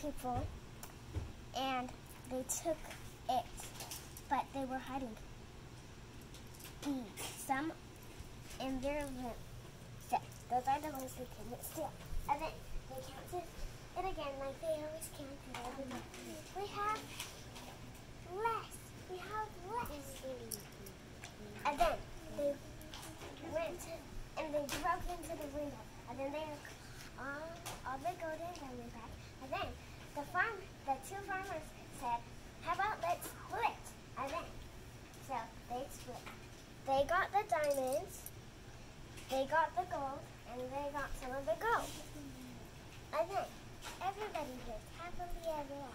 people, and they took it, but they were hiding some in their room. So those are the ones they couldn't steal. And then they counted it again, like they always counted everything. We have less. And then they went and they broke into the window. And then they all the golden went back. And then the two farmers said, "How about let's split?" And then so they split. They got the diamonds, they got the gold, and they got some of the gold. And then everybody lived happily ever after.